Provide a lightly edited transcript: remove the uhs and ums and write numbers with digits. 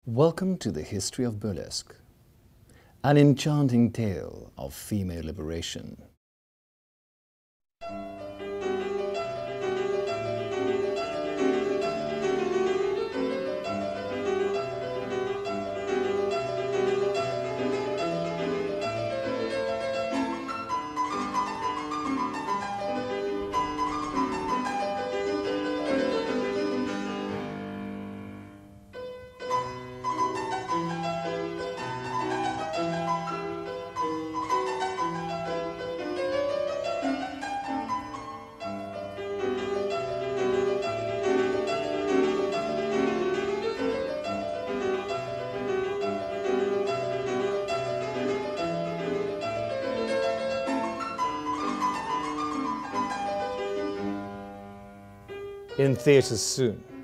Welcome to the History of Burlesque, an enchanting tale of female liberation. In theatres soon.